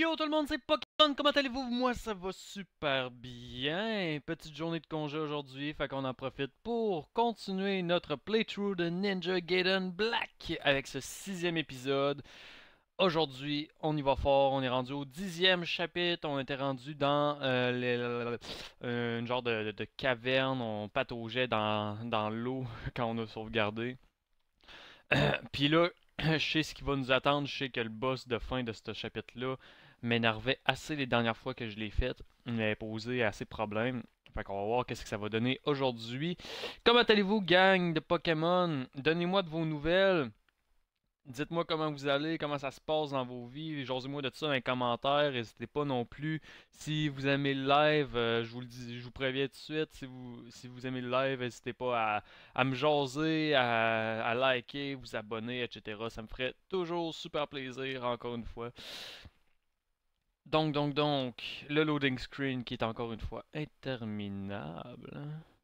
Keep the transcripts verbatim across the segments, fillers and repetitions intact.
Yo tout le monde, c'est Pokémon, comment allez-vous? Moi ça va super bien. Petite journée de congé aujourd'hui, fait qu'on en profite pour continuer notre playthrough de Ninja Gaiden Black avec ce sixième épisode. Aujourd'hui, on y va fort, on est rendu au dixième chapitre, on était rendu dans euh, les, euh, une genre de, de- de caverne, on pataugeait dans, dans l'eau quand on a sauvegardé. Puis là, je sais ce qui va nous attendre. Je sais que le boss de fin de ce chapitre-là m'énervait assez les dernières fois que je l'ai fait. Il m'avait posé assez de problèmes. Fait qu'on va voir qu'est-ce que ça va donner aujourd'hui. Comment allez-vous, gang de Pokémon? Donnez-moi de vos nouvelles. Dites-moi comment vous allez, comment ça se passe dans vos vies. Jasez-moi de ça dans les commentaires. N'hésitez pas non plus. Si vous aimez le live, euh, je vous le dis, je vous préviens tout de suite. Si vous, si vous aimez le live, n'hésitez pas à, à me jaser, à, à liker, vous abonner, et cetera. Ça me ferait toujours super plaisir, encore une fois. Donc, donc, donc, le loading screen qui est encore une fois interminable.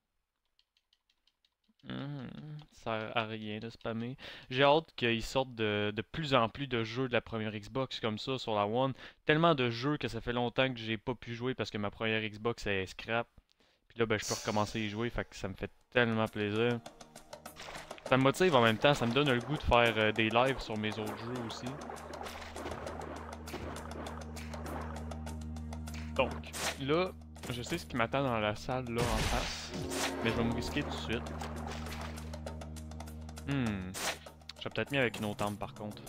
Mhm. Ça sert à rien de spammer. J'ai hâte qu'ils sortent de, de plus en plus de jeux de la première Xbox comme ça sur la One. Tellement de jeux que ça fait longtemps que j'ai pas pu jouer parce que ma première Xbox est scrap. Puis là, ben, je peux recommencer à y jouer, fait que ça me fait tellement plaisir. Ça me motive en même temps, ça me donne le goût de faire euh, des lives sur mes autres jeux aussi. Donc, là, je sais ce qui m'attend dans la salle là en face, mais je vais me risquer tout de suite. Hmm. Je serais peut-être mis avec une autre arme par contre.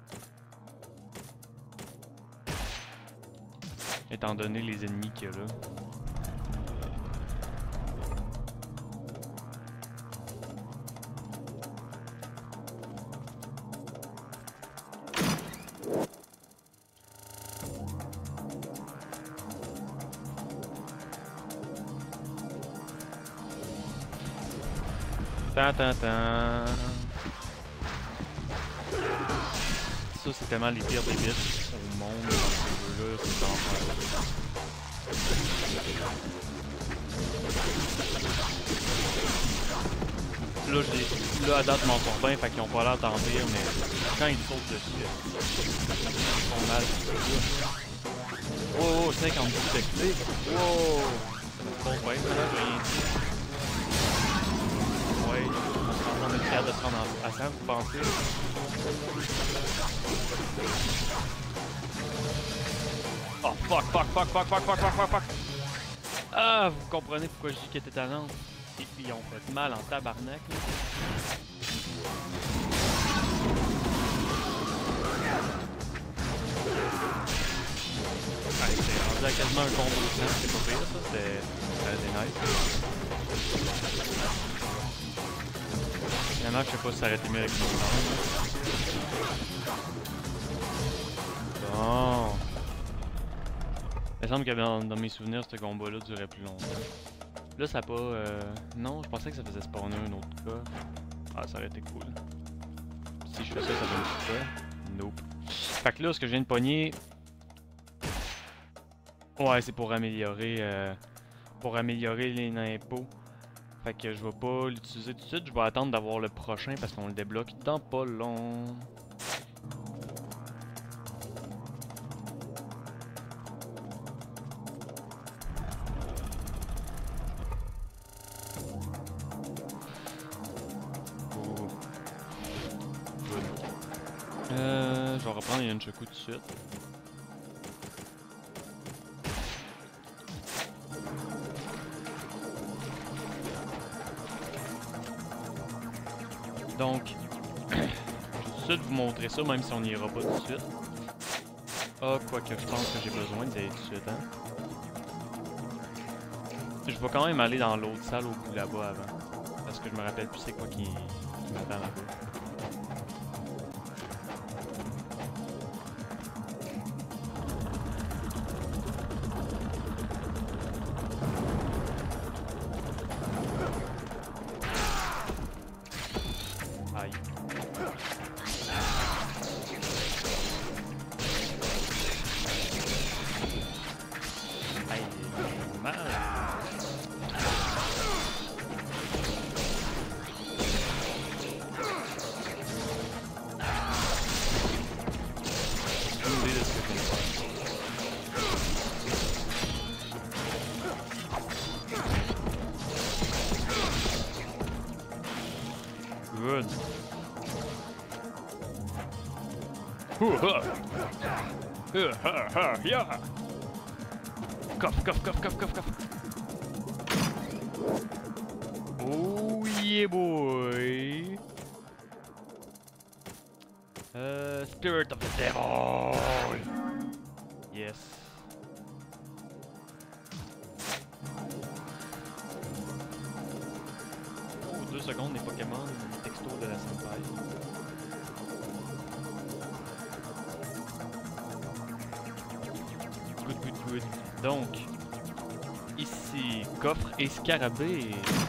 Étant donné les ennemis qu'il y a là. Tan tan tan. Ça c'est tellement les pires des bits au monde dans ce jeu-là, c'est l'enfer. Là, je là à date m'en sors bien, fait qu'ils ont pas l'air d'en dire, mais quand ils sautent dessus, ils font mal. Oh, cinquante-deux de clé. Wow! Bon, ouais, ça là, j'ai rien dit. Ouais, on est capable de se rendre à ça, vous pensez? Oh fuck, fuck, fuck, fuck, fuck, fuck, fuck, fuck, fuck! Ah, vous comprenez pourquoi je dis qu'elle était talente. Et puis ils ont fait mal en tabarnak. Là. Ah, c'est rendu à quasiment un combo de sang, c'est pas pire ça, c'était nice. Finalement, je sais pas si ça aurait été mieux avec mon arme. Bon. Il me semble que dans, dans mes souvenirs, ce combat-là durait plus longtemps. Là, ça a pas... Euh... Non, je pensais que ça faisait spawner un autre cas. Ah, ça aurait été cool. Si je fais ça, ça donne tout ça. Nope. Fait que là, ce que je viens de pogner... Ouais, c'est pour améliorer... Euh... Pour améliorer les impôts. Fait que je vais pas l'utiliser tout de suite. Je vais attendre d'avoir le prochain parce qu'on le débloque dans pas long. Euh, je vais reprendre les Nunchaku tout de suite. Donc, je vais tout de suite vous montrer ça, même si on n'y ira pas tout de suite. Ah, quoique je pense que j'ai besoin d'y aller tout de suite, hein. Je vais quand même aller dans l'autre salle au bout là-bas avant. Parce que je me rappelle plus c'est quoi qui, qui m'attend là-bas. Aïe. Aïe, mal. Yeah. Coffre, coffre, coffre, coffre, coffre, coffre. Oh yeah boy. Uh, Spirit of the Devil. Yes. Oh, deux secondes, les Pokémon, les textos de la Senpai. Good, good, good. Donc, ici, coffre et scarabée.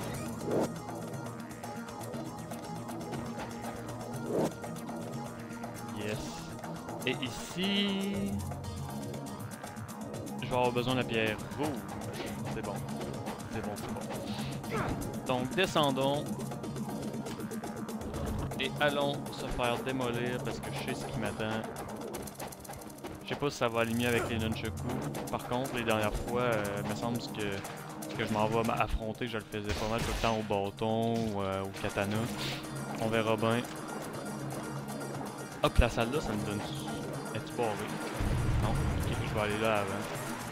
Yes. Et ici... Je vais avoir besoin de la pierre rouge. C'est bon. C'est bon, c'est bon. Donc, descendons. Et allons se faire démolir parce que je sais ce qui m'attend. Je sais pas si ça va aligner avec les nunchakus. Par contre, les dernières fois, euh, il me semble que, que je m'en vais affronter, je le faisais pas mal tout le temps au bâton ou euh, au katana. On verra bien. Hop, la salle là, ça me donne... Es-tu barré? Non? Ok, je vais aller là avant.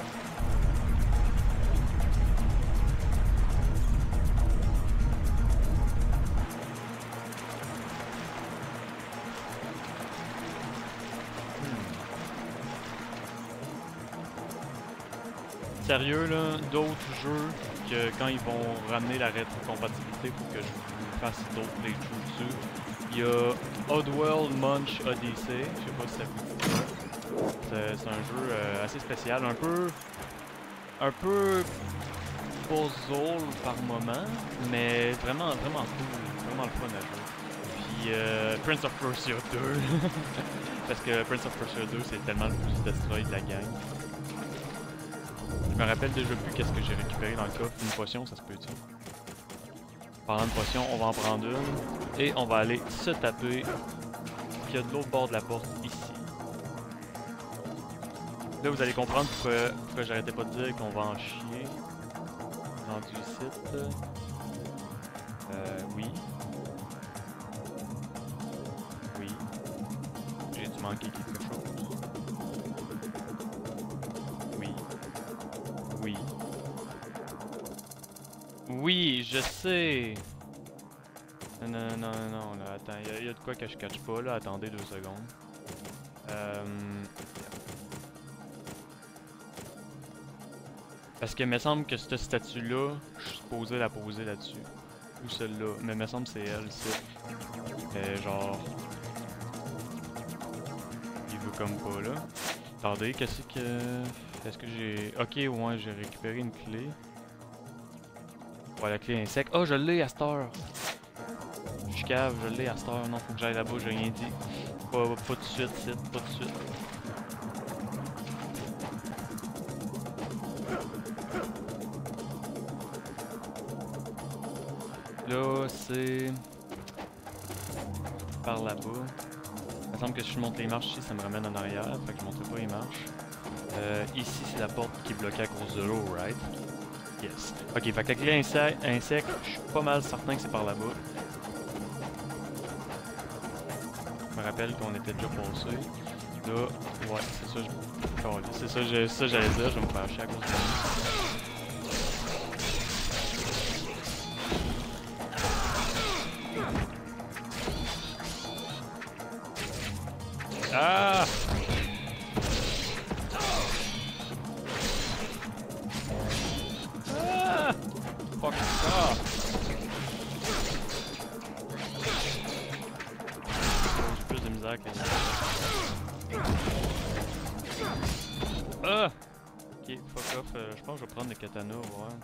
Sérieux là, d'autres jeux que quand ils vont ramener la rétrocompatibilité, faut que je vous fasse d'autres playthroughs dessus. Il y a Oddworld Munch Odyssey, je sais pas si ça vous dit quoi. C'est un jeu euh, assez spécial, un peu un peu puzzle par moment, mais vraiment vraiment cool, vraiment le fun à jouer. Puis euh, Prince of Persia deux, parce que Prince of Persia deux c'est tellement le plus destroy de la gang. Je me rappelle déjà plus qu'est-ce que j'ai récupéré dans le coffre. Une potion, ça se peut-tu? Parlant de potion, on va en prendre une. Et on va aller se taper ce qu'il y a de l'autre bord de la porte ici. Là, vous allez comprendre pourquoi, pourquoi j'arrêtais pas de dire qu'on va en chier. Rendu ici. Euh, oui. Oui. J'ai dû manquer quelque chose. Oui. Oui, je sais. Non, non, non, non, là, attends, il y, y a de quoi que je catch pas, là, attendez deux secondes. Euh... Parce que il me semble que cette statue-là, je suis supposé la poser là-dessus. Ou celle-là, mais il me semble que c'est elle, c'est. Mais genre... Il veut comme pas, là. Attendez, qu'est-ce que... Est-ce que j'ai... Ok, ouais, j'ai récupéré une clé. Ouais, la clé insecte. Oh, je l'ai à cette heure! Je suis cave, je l'ai à cette heure. Non, faut que j'aille là-bas, j'ai rien dit. Pas, pas tout de suite, c'est pas tout de suite. Là, c'est... Par là-bas. Il me semble que si je monte les marches ici, ça me ramène en arrière. Fait que je monterai pas les marches. Euh, ici, c'est la porte qui est bloquée à cause de l'eau, right? Yes. Ok, fait que la clé insecte, insecte je suis pas mal certain que c'est par là-bas. Je me rappelle qu'on était déjà passé. Là, ouais, c'est ça, je... c'est ça, je... ça j'allais dire, je vais me faire chier à cause de ça. Ah! Ah! Fuck ça! J'ai plus de misère que ça. Ah! Ok, fuck off. Euh, je pense que je vais prendre le katana, ouais.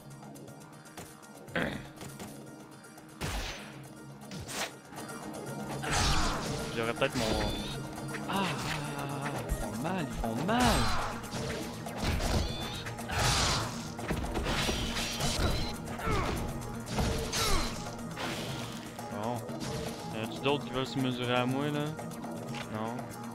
J'aurais peut-être mon... Ah! Ils font mal, ils font mal! Bon. Y en a-tu d'autres qui veulent se mesurer à moi, là? Non?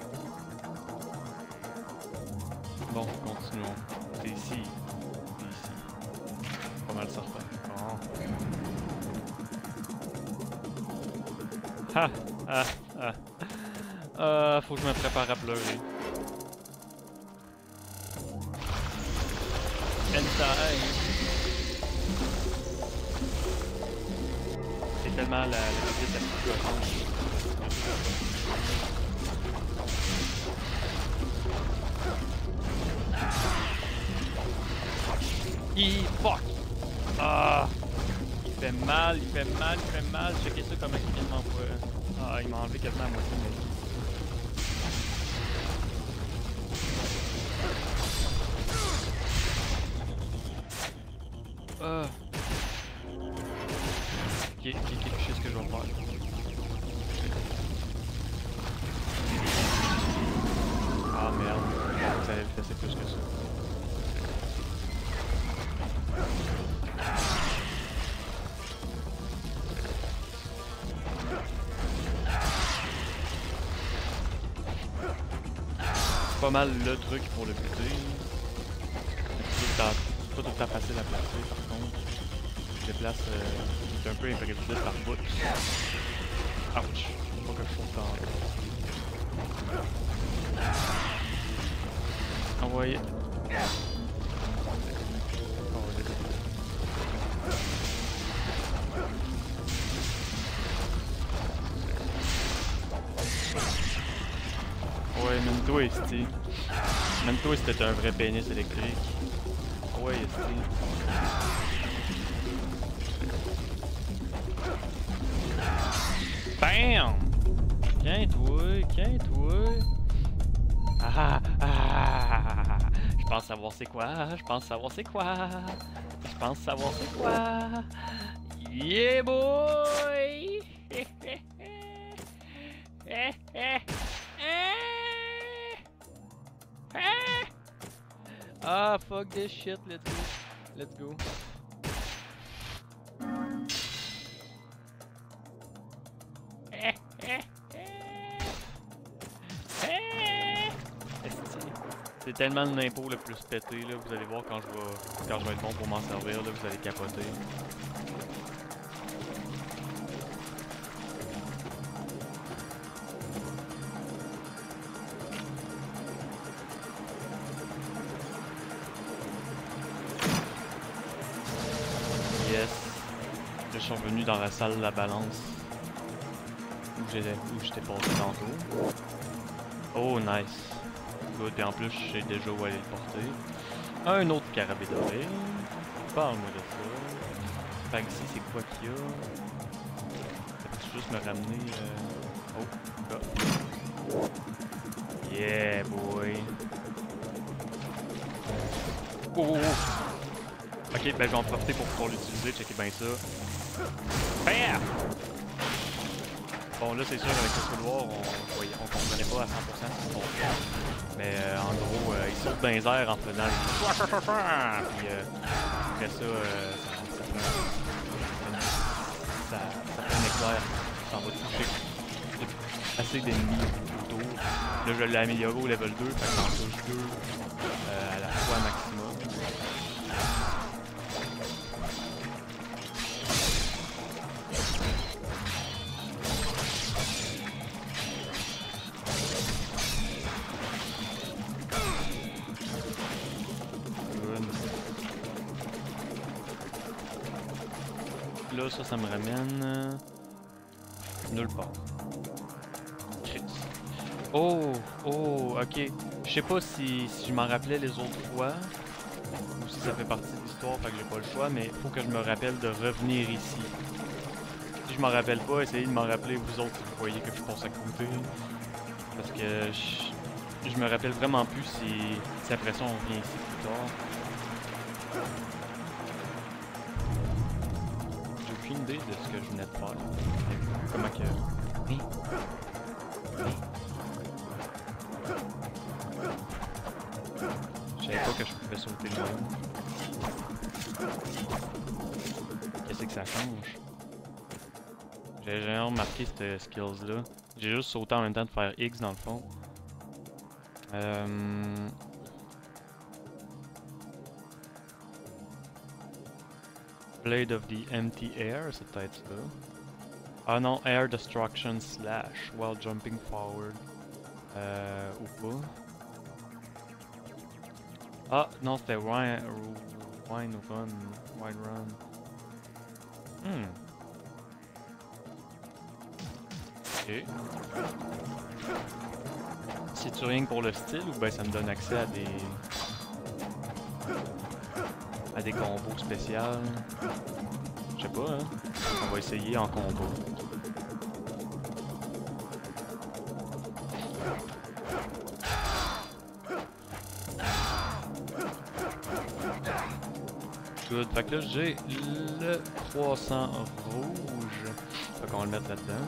Bon, continuons. C'est ici. C'est ici. Pas mal certain. Bon. Ha! Ah! Ah! Euh, faut que je me prépare à pleurer. Hentai. C'est tellement la, la petite la plus cohérente. Hi, fuck! Ah! Il fait mal, il fait mal, il fait mal. Checkez ça comme il vient de m'envoyer. Ah, il m'a enlevé quasiment à moitié de ma vie. Ah! Ok, ok, ok, je sais ce que je vais faire. Ah merde, ça allait le faire plus que ça. C'est pas mal le truc pour le buter. C'est pas tout le temps facile à placer par contre. Je déplace, euh, est un peu imprévisible par bout. Ouch! Faut pas que je saute en envoyer. Ouais, même toi, esti. Même toi, c'était un vrai pénis électrique. Ouais, esti. Bam! Tiens-toi, tiens-toi. Ah ah! Je pense savoir c'est quoi, je pense savoir c'est quoi. Je pense savoir c'est quoi. Yeah boy! Ah, fuck this shit, let's go. Let's go. C'est tellement le nimpo le plus pété, là, vous allez voir quand je vais, quand je vais être bon pour m'en servir, là, vous allez capoter. Yes. Là, je suis revenu dans la salle de la balance. Où j'étais où j'étais passé tantôt. Oh, nice. Good. Et en plus, je sais déjà où aller le porter. Un autre carabé doré. Parle-moi de ça. Fait que ici, c'est quoi qu'il y a? Ça peut juste me ramener... Euh... Oh, là. Yeah, boy. Oh, oh, oh. Ok, ben je vais en profiter pour pouvoir l'utiliser. Checkez bien ça. Bam! Bon, là, c'est sûr, avec le couloir, on ne on comprenait pas à cent pour cent ce qu'on fait. Mais euh, en gros, euh, il saute dans les airs en faisant les... Puis euh, après ça, euh, ça, ça, fait, ça, ça fait un éclair. Ça va toucher assez d'ennemis autour. Là, je l'ai amélioré au level deux, fait que j'en touche deux euh, à la fois maximum. Là, ça, ça me ramène... Euh, nulle part. Chris. Oh! Oh! Ok. Je sais pas si, si je m'en rappelais les autres fois, ou si ça fait partie de l'histoire, fait que j'ai pas le choix, mais faut que je me rappelle de revenir ici. Si je m'en rappelle pas, essayez de m'en rappeler vous autres si vous voyez que je pense à côté. Parce que je, je me rappelle vraiment plus si, si après ça on revient ici plus tard. Aucune idée de ce que je venais de faire. Comment que... Oui. Oui. Je savais pas que je pouvais sauter de même. Qu'est-ce que ça change? J'ai jamais remarqué ces skills-là. J'ai juste sauté en même temps de faire X dans le fond. Euh... Blade of the Empty Air, c'est peut-être ça. Ah non, Air Destruction Slash while jumping forward. Euh, ou pas. Ah, non, c'était Wine, Wine Run. Wine Run. Hmm. Ok. C'est-tu rien que pour le style ou ben ça me donne accès à des... à des combos spéciaux? Je sais pas, hein. On va essayer en combo. Good. Fait que là, j'ai le croissant rouge. Fait qu'on va le mettre là-dedans.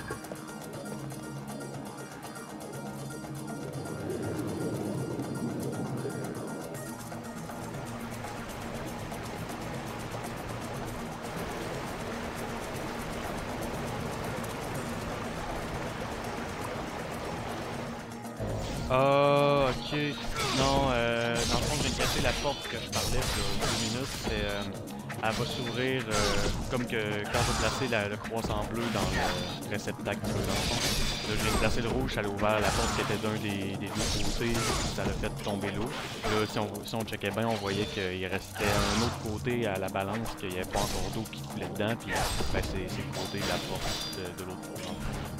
Ah, ok. Non, euh, dans le fond, j'ai cassé la porte que je parlais pour deux minutes. C'est, euh, elle va s'ouvrir euh, comme que quand je vais placer la, le croissant bleu dans le réceptacle bleu, dans le fond. Là, j'ai placé le rouge, ça a ouvert la porte qui était d'un des, des deux côtés, ça l'a fait tomber l'eau. Là, si on, si on checkait bien, on voyait qu'il restait un autre côté à la balance, qu'il n'y avait pas encore d'eau qui coulait dedans, puis ben, c'est le côté de la porte de, de l'autre côté.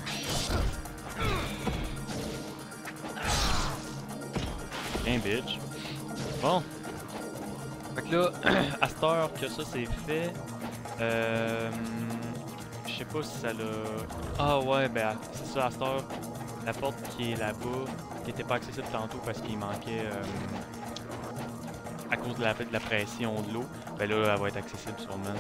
Bien, bitch. Bon. Fait que là, à cette heure que ça c'est fait, euh, je sais pas si ça l'a... Ah ouais, ben c'est ça, à cette heure, la porte qui est là-bas, qui était pas accessible tantôt parce qu'il manquait, euh, à cause de la, de la pression de l'eau, ben là, elle va être accessible sûrement.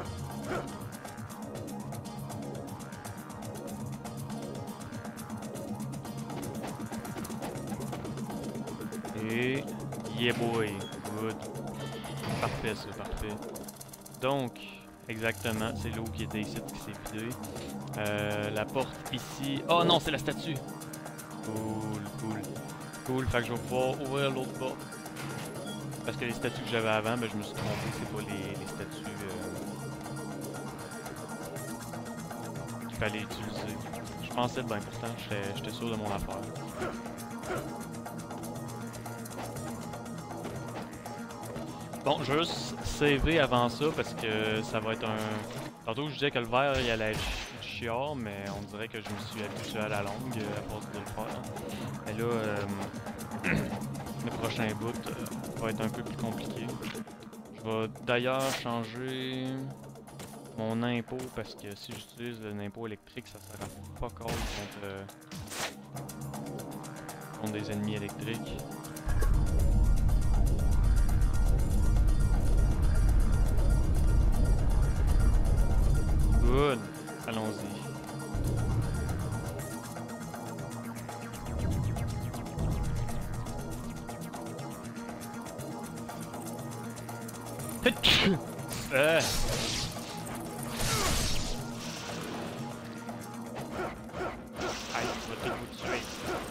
Et... yeah boy, good. Parfait ça, parfait. Donc, exactement, c'est l'eau qui était ici qui s'est vidée. Euh, la porte ici... Oh non, c'est la statue! Cool, cool. Cool, fait que je vais pouvoir ouvrir l'autre porte. Parce que les statues que j'avais avant, ben je me suis trompé, c'est pas les, les statues euh, qu'il fallait utiliser. Je pensais bien pourtant, j'étais sûr de mon affaire. Bon, je vais juste saver avant ça parce que ça va être un... Tantôt je disais que le vert il allait être chiant, mais on dirait que je me suis habitué à la longue euh, à force de le faire. Mais là, euh, le prochain bout euh, va être un peu plus compliqué. Je vais d'ailleurs changer mon impôt parce que si j'utilise l'impôt électrique, ça sera pas cool contre, euh, contre des ennemis électriques. Good. Allons-y. euh. Aïe, je vais tout vous tuer.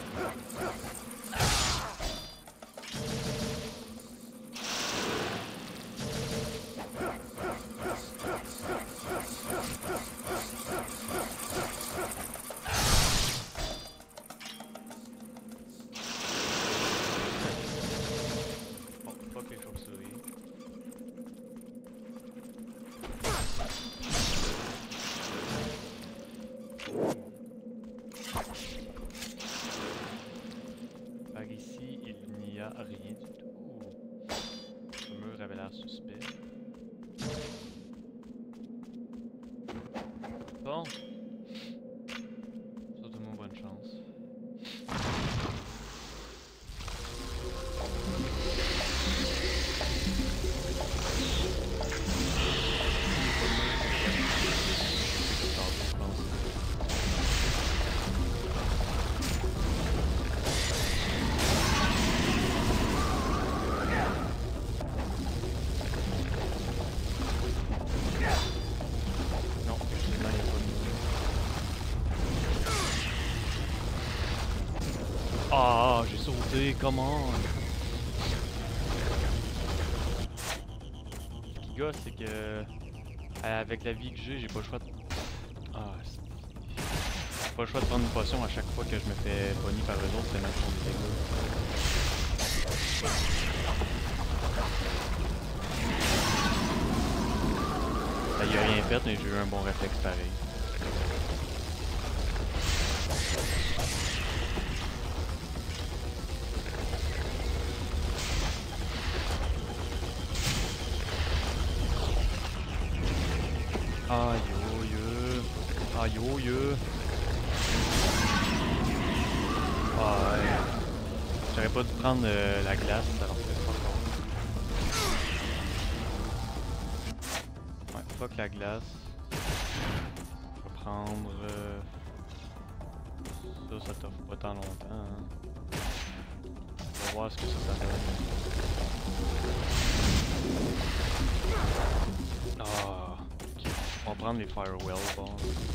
Ici, il n'y a rien du tout. Ce mur avait l'air suspect. Bon. Souhaite tout le monde bonne chance. Ah, j'ai sauté, comment? Ce qui gosse, c'est que avec la vie que j'ai, j'ai pas le choix de... Ah, pas le choix de prendre une potion à chaque fois que je me fais pogner par eux autres, tellement qu'ils font des dégâts. Ben, il a rien fait, mais j'ai eu un bon réflexe pareil. Aïe aïe aïe aïe. Ah ouais. J'aurais pas dû prendre euh, la glace, ça leur fait pas fort. Ouais, fuck la glace. Je vais prendre... Euh... Ça, ça t'offre pas tant longtemps. Hein. On va voir ce que ça, ça donne. Ah, ok. On va prendre les Firewell, bon.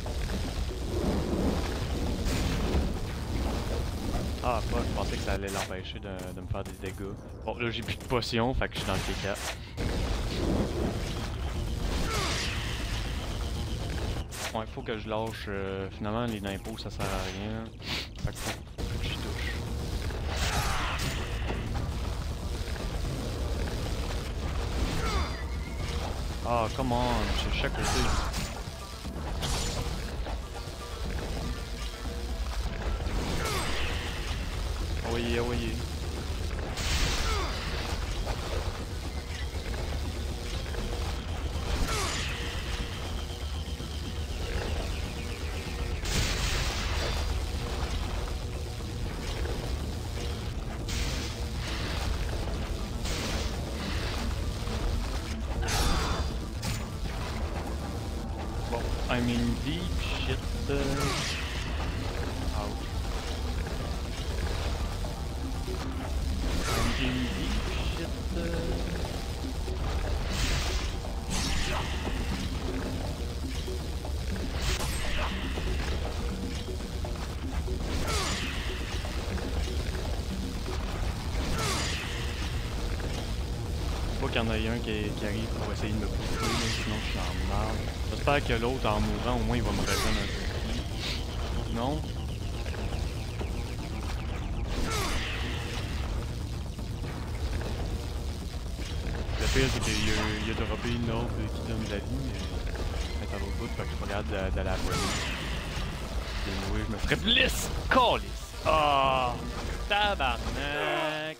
Ah, pas, je pensais que ça allait l'empêcher de, de me faire des dégâts. Bon, là j'ai plus de potions, fait que je suis dans le T quatre. Ouais, faut que je lâche. Euh, finalement, les impôts ça sert à rien. Fait que faut, faut que j'y touche. Ah, come on, c'est chaque côté. Envoyez, envoyez. Bon, I'm in deep shit. Uh... Ouch. I'm in deep shit. Uh... Faut qu'il y en ait un qui, qui arrive pour essayer de me pousser, sinon je suis en marde. J'espère que l'autre, en mourant, au moins il va me rejoindre un peu. Non? Le pire, c'est qu'il a, il a droppé une autre qui donne de la vie, mais à l'autre bout, fait que je regarde d'aller à la police. Et oui, je me ferais bliss! Calice! Ah! Tabarnak!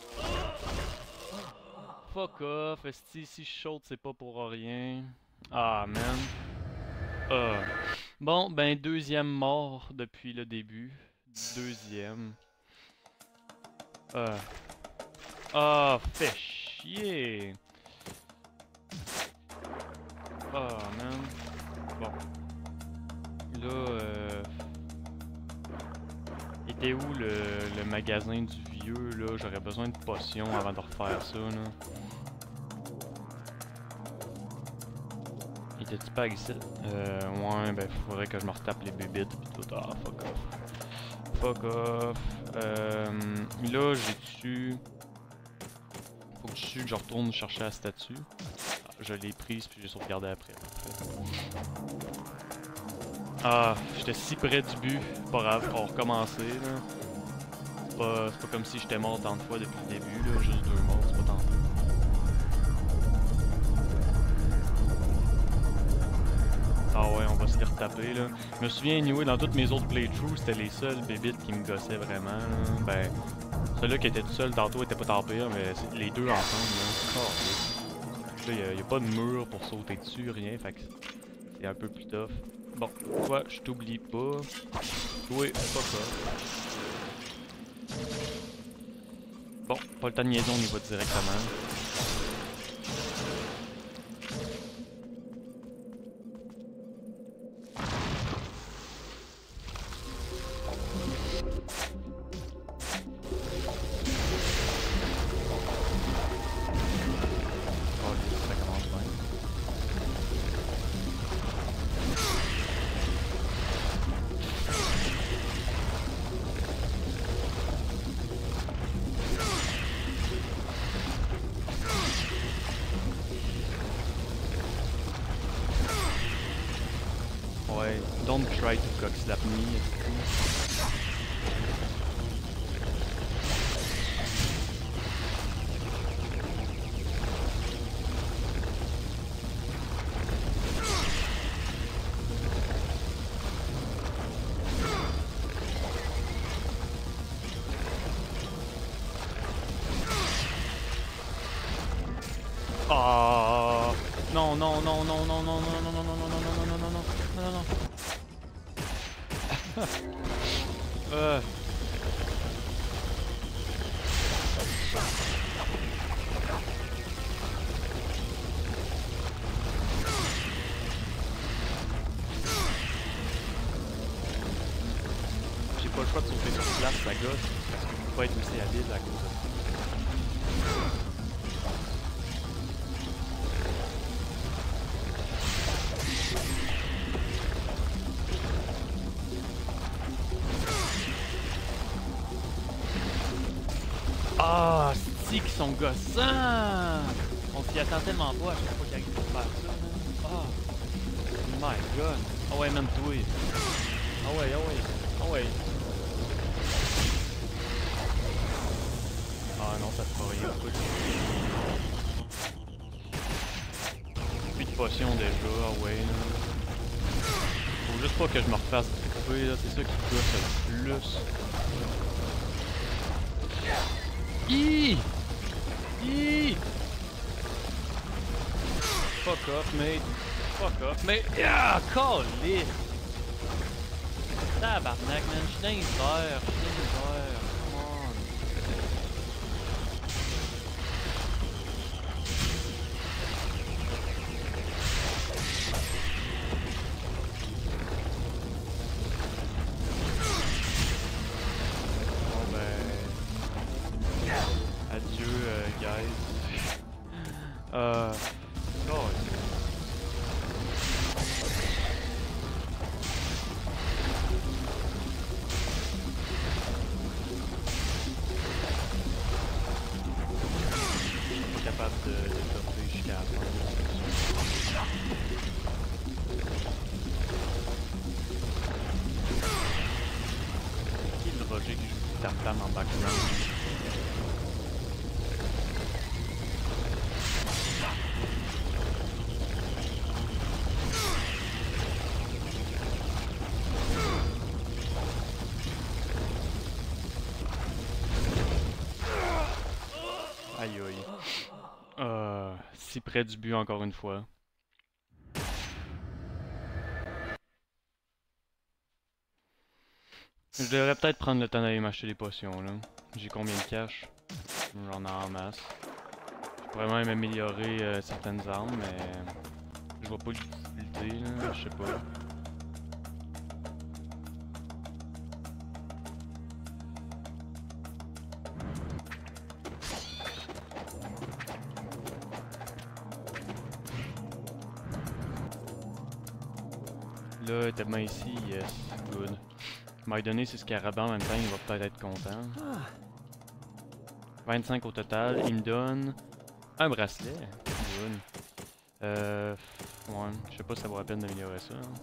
Fuck off, esti, si je saute, c'est pas pour rien. Ah, man. Ah. Bon, ben, deuxième mort depuis le début. Deuxième. Ah. Ah, fait chier. Ah, man. Bon. Là, euh... était où le, le magasin du vieux, là? J'aurais besoin de potions avant de refaire ça, là. Il était-tu pas ici? Euh, ouais, ben, faudrait que je me retape les bébites pis tout. Ah, fuck off. Fuck off. Euh, là, j'ai dessus. Faut que je, que je retourne chercher la statue. Ah, je l'ai prise puis j'ai sauvegardé après. Ah, j'étais si près du but. Pas grave, on va recommencer, là. C'est pas, pas comme si j'étais mort tant de fois depuis le début, là. Juste deux morts, c'est pas tant. Ah ouais, on va se les retaper, là. Je me souviens, anyway, dans toutes mes autres playthroughs, c'était les seuls bébites qui me gossaient vraiment, là. Ben, celui-là qui était tout seul tantôt était pas tant pire, mais les deux ensemble, là. Oh, là, y'a y a pas de mur pour sauter dessus, rien, fait que c'est un peu plus tough. Bon, toi, je t'oublie pas. Oui, pas ça. Bon, pas le temps de niaiser, on y va directement. Don't try to cock slap me. Oh non non non non non non non non non non non non non non non non non non euh. J'ai pas le choix de sauter sur place, ça gosse, parce que je peux pas être aussi habile à cause de ça. Ah, oh, c'est qu'ils sont gossants! On s'y attend tellement pas à chaque fois qu'ils arrivent pour faire ça. Oh my god! Ah ouais, même toi! Ah ouais, ah ouais, ah ouais! Ah non, ça te fera rien. Plus de potions déjà, ah ouais. Là. Faut juste pas que je me refasse couper, là, c'est ça qui gosse le plus. Hi! Hi! Fuck off, mate. Fuck off, mate. Ah, calé! Tabarnak, man. J'suis dans les airs. J'suis dans les airs. Come on. Bon ben... Adieu, euh, guys. Euh... Oh, capable de, de topper jusqu'à la fin. Qui est le Roger qui joue Tam Tam en background? Aïe aïe. Euh, si près du but encore une fois. Je devrais peut-être prendre le temps d'aller m'acheter des potions là. J'ai combien de cash? J'en ai en masse. Je pourrais même améliorer euh, certaines armes, mais je vois pas l'utilité là, je sais pas. Là, tellement ici, yes, good. Il m'a donné ce scarabée en même temps, il va peut-être être content. vingt-cinq au total, il me donne un bracelet. Good. Euh. Ouais, je sais pas si ça vaut la peine d'améliorer ça. Hein.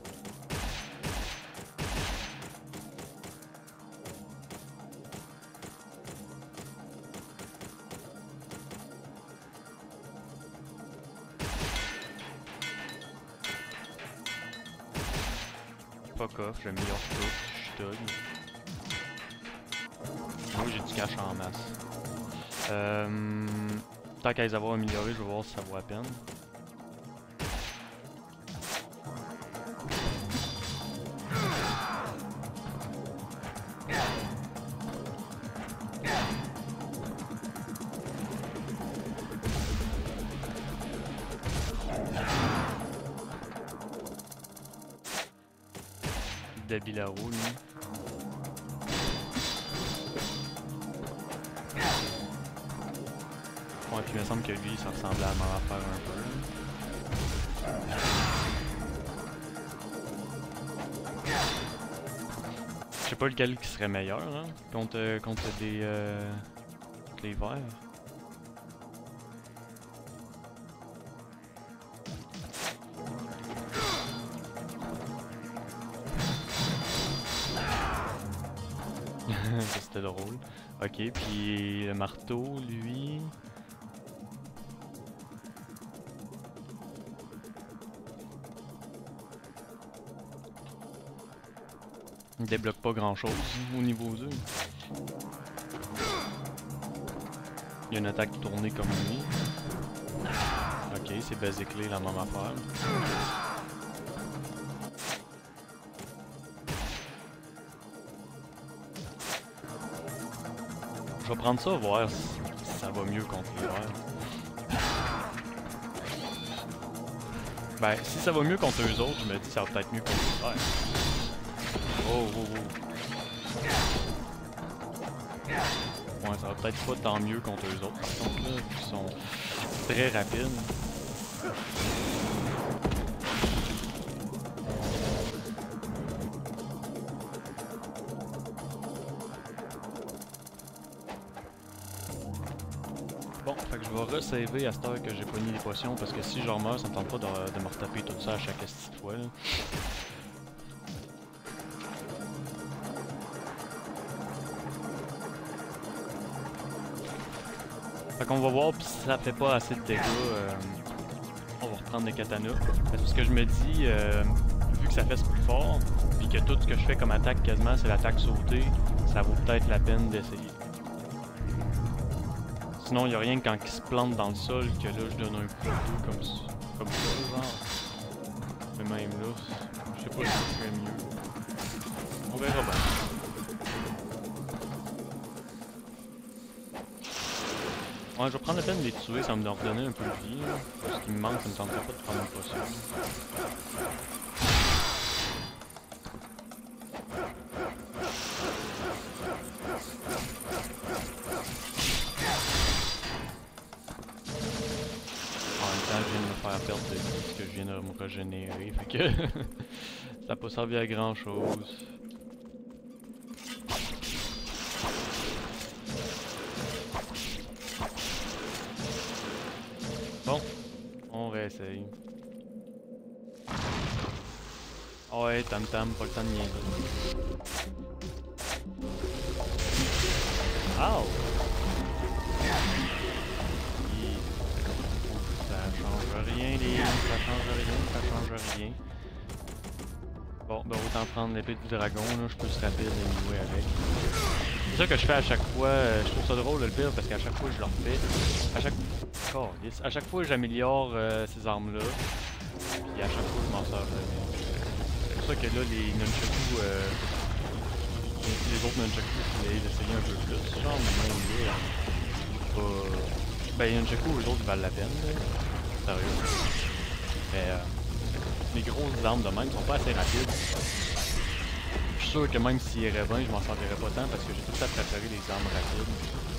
Fuck off, j'améliore tout, je suis thug. Moi j'ai du cash en masse. Euh, tant qu'à les avoir améliorés, je vais voir si ça vaut la peine. Débile à roue, lui. Ouais, puis il me semble que lui, ça ressemblait à la même affaire un peu. Je sais pas lequel qui serait meilleur, hein, contre, contre des... Euh, contre les verts. Ça c'était drôle. Ok, puis le marteau, lui... Il débloque pas grand chose au niveau deux. Il y a une attaque tournée comme lui. Ok, c'est basically la même affaire. Je vais prendre ça, voir si ça va mieux contre l'hiver. Ben, si ça va mieux contre eux autres, je me dis que ça va peut-être mieux contre l'hiver. Oh, oh, oh. Ouais, ça va peut-être pas tant mieux contre eux autres. Par contre, là, ils sont très rapides. Bon, fait que je vais resaver à cette heure que j'ai pogné les potions parce que si je meurs, ça me tente pas de, de me retaper tout ça à chaque petite fois. Là. Fait qu'on va voir, pis si ça fait pas assez de dégâts, euh, on va reprendre les katanas. Parce que je me dis, euh, vu que ça fait plus fort, puis que tout ce que je fais comme attaque quasiment c'est l'attaque sautée, ça vaut peut-être la peine d'essayer. Sinon, il n'y a rien que quand il se plante dans le sol que là je donne un coup de couteau comme ça, comme ça, genre. Mais même là, je sais pas si ça serait mieux. On verra bien. Ouais, je vais prendre la peine de les tuer, ça va me redonner un peu de vie. Là. Ce qui me manque, ça me tenterait pas de prendre une potion. En même temps, je viens de me faire perdre de vie parce que je viens de me régénérer, fait que ça n'a pas servi à grand chose. Bon, on réessaye. Ouais, tam tam, pas le temps de niaiser. Ow! Ça change rien, les... ça change rien, ça change rien. Bon, ben autant prendre l'épée du dragon, là, je peux se rapide et jouer avec. C'est ça que je fais à chaque fois, euh, je trouve ça drôle le pire parce qu'à chaque fois je le refais. À chaque oh, yes. À chaque fois j'améliore euh, ces armes-là. Puis à chaque fois je m'en sors jamais. C'est pour ça que là les nunchaku, euh, les autres nunchaku, je voulais essayer un peu plus. Genre mais même là, pas... Ben les nunchaku, eux autres ils valent la peine, là. Sérieux. Mais euh, les grosses armes de même sont pas assez rapides. Je suis sûr que même s'il irait bien, je m'en sentirais pas tant parce que j'ai tout le temps préféré les armes rapides.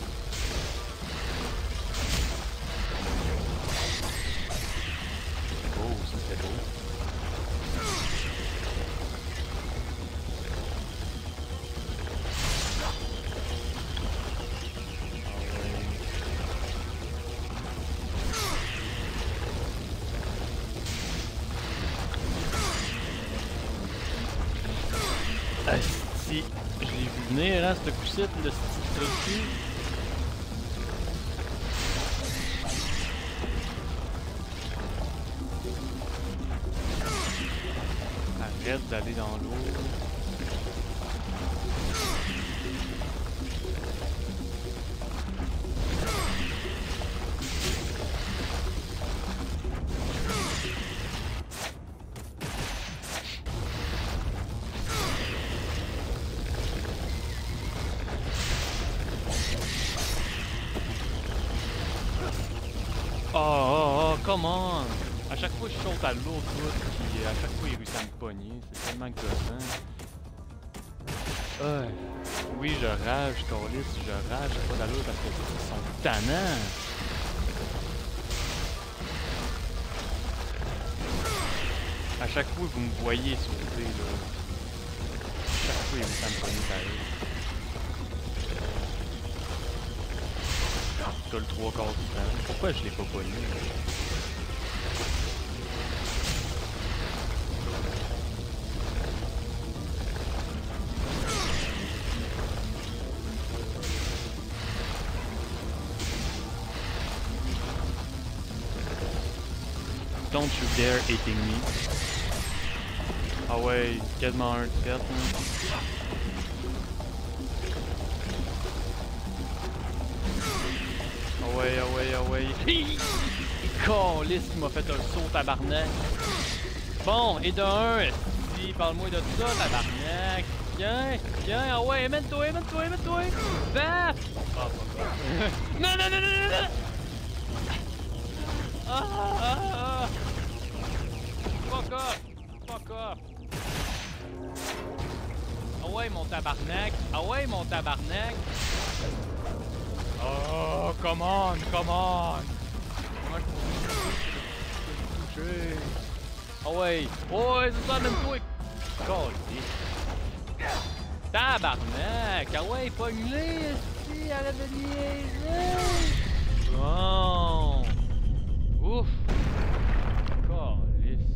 Oh, ça c'était beau. Asti, je l'ai vu venir, hein, ce coup-ci, le style truc. Arrête d'aller dans l'eau. Oh, oh, oh, come on! À chaque fois, je saute à l'autre bout, puis à chaque fois, il réussit à me pogner. C'est tellement gossant. Euh, oui, je rage, Carlis, je rage, j'ai pas d'allure parce que ils sont tannants! À chaque fois, vous me voyez sauter, là. À chaque fois, il réussit à me pogner pareil. T'as le trois quarts du temps. Pourquoi je l'ai pas pogné? Don't you dare hating me. Ah ouais, quasiment un fait. Hein. Ah ouais, ah ouais, ah ouais. Calisse qui m'a fait un saut tabarnak. Bon, et de un, si, parle-moi de ça, tabarnak. Viens, viens, ah ouais, aimène-toi, aimène-toi, aimène-toi. Baf! Ah, pas non, non, non, non, non, non! Ah, ah, ah! Fuck off! Fuck off! Ah ouais, mon tabarnak! Ah ouais, mon tabarnak! Oh, come on, come on! Comment je peux toucher? Ah ouais! Oh, ouais, c'est ça, même toi! Calé! Tabarnak! Ah ouais, pogne-les! Si, arrête de niaiser! Bon! Ouf! Calisse!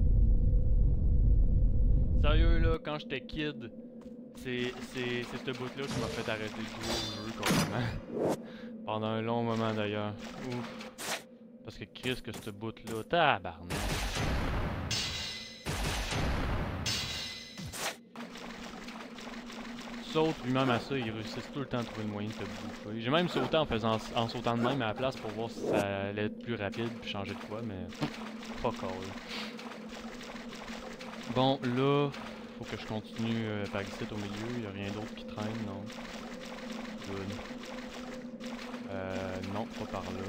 Sérieux là, quand j'étais kid, c'est c'est c'est ce bout-là qui m'a fait arrêter de jouer au jeu complètement. Pendant un long moment d'ailleurs. Ouf! Parce que Chris que ce bout-là, tabarnak! Saute lui-même à ça, il réussit tout le temps à trouver le moyen de te bouffer. J'ai même sauté en faisant en sautant de même à la place pour voir si ça allait être plus rapide puis changer de quoi, mais fuck all. Bon là, faut que je continue euh, par ici au milieu, il y a rien d'autre qui traîne, non. Good. Euh, non, pas par là.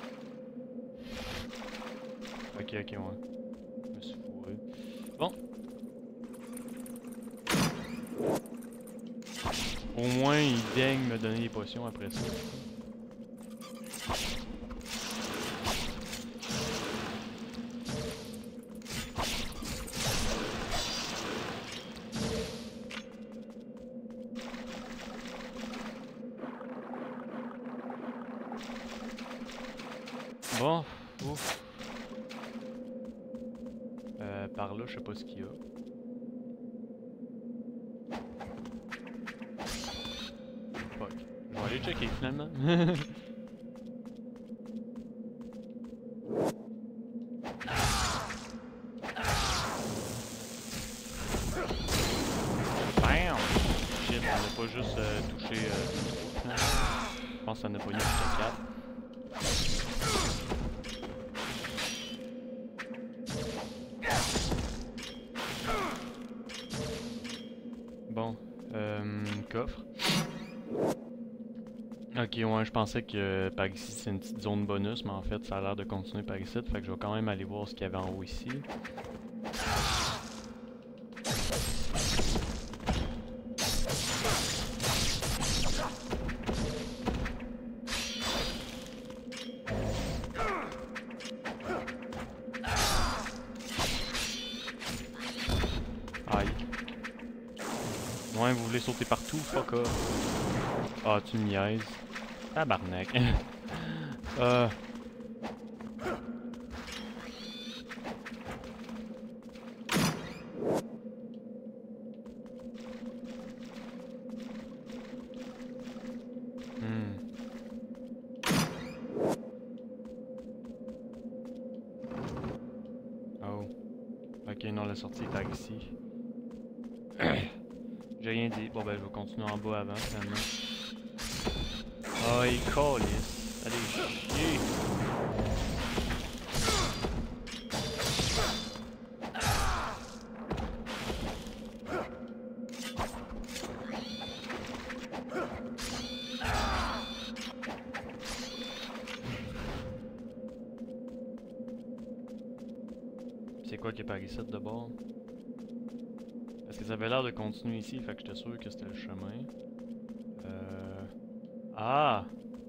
Ok, ok, ouais. Je me suis fourré. Bon. Au moins, il daigne me donner des potions après ça. Bon, ouf. Euh, par là, je sais pas ce qu'il y a. Fuck. Je vais aller checker finalement. Bam! Shit, on n'a pas juste euh, touché euh, deux autres. Je pense que ça n'a pas eu jusqu'à quatre. Bon, euh, coffre. Ok, ouais, je pensais que euh, par ici c'est une petite zone bonus, mais en fait ça a l'air de continuer par ici, fait que je vais quand même aller voir ce qu'il y avait en haut ici. Aïe. Ouais, vous voulez sauter partout, fuck off. Ah, tu me niaises. Tabarnak. euh... Hmm. Oh. Ok, non, la sortie est par ici. J'ai rien dit. Bon ben, je vais continuer en bas avant, finalement. Oh, il calisse. Allez, chier. C'est quoi qui est par ici de bord? Parce que ça avait l'air de continuer ici, fait que j'étais sûr que c'était le chemin. Euh... Ah!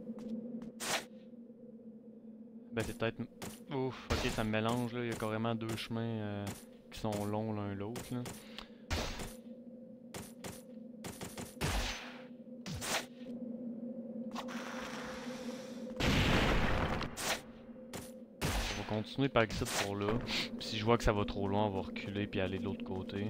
Ben c'est peut-être... Ouf, ok, ça me mélange là, il y a carrément deux chemins euh, qui sont longs l'un l'autre là. On va continuer par ici pour là. Puis si je vois que ça va trop loin, on va reculer puis aller de l'autre côté.